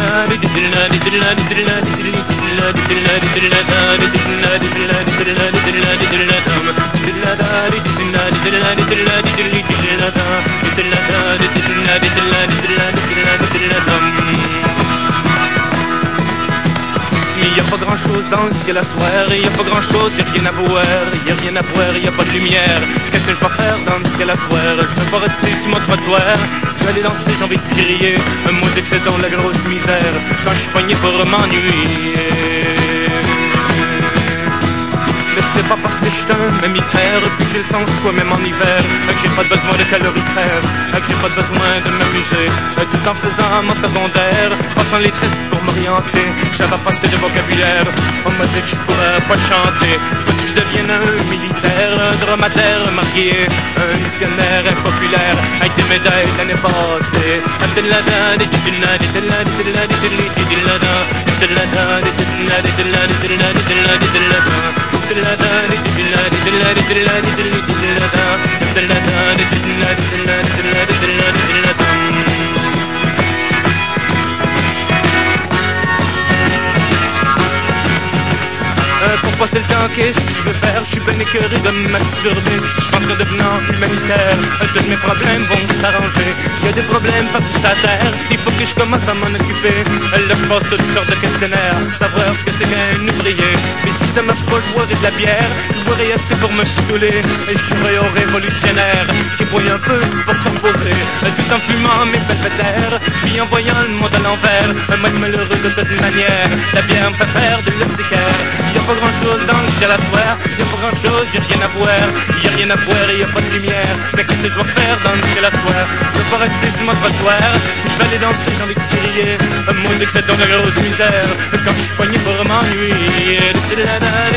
Y a pas grand chose dans le ciel à soir, y a pas grand chose, y a rien à voir, y a rien à voir, y a pas de lumière. Qu'est-ce que je vais faire dans le ciel à soir? Je peux pas rester sur mon trottoir, je vais aller danser, j'ai envie de crier, moi dès que c'est dans la grosse misère, quand je suis pogné pour m'ennuyer. Mais c'est pas parce que je suis un mammifère, puis que j'ai le sang chaud même en hiver, que j'ai pas besoin de calorifère, que j'ai pas besoin de m'amuser, tout en faisant mon secondaire, passant les tests pour m'orienter, j'avais passé de vocabulaire, on m'a dit que je pourrais pas chanter, faut que je devienne un militaire, un dromadaire marié, un missionnaire impopulaire, avec des médailles l'année passée. Pour passer le temps, qu'est-ce que tu veux faire? Je suis ben écœuré de me masturber, je pense que devenant humanitaire, tous mes problèmes vont s'arranger. Il y a des problèmes partout sur la terre, il faut que je commence à m'en occuper. Là je passe toutes sortes de questionnaires, savoir ce que c'est qu'un ouvrier. Mais si ça marche pas, je boirai de la bière, je boirai assez pour me saouler. Et je serai au révolutionnaire, qui boit un peu pour s'en reposer, tout en fumant mes belvédères, puis en voyant le monde à l'envers. Moi être malheureux de toute manière, la bière me fait faire de l'urticaire. Y'a pas grand chose dans le ciel à soir, y'a pas grand chose, y'a rien à voir, y'a rien à voir et y'a pas de lumière. Mais qu'est-ce que je dois faire dans le ciel à soir? Je veux pas rester sur mon trottoir, je vais aller danser, j'ai envie de crier, moi dès que c'est dans la grosse misère, quand je suis pogné pour m'ennuyer.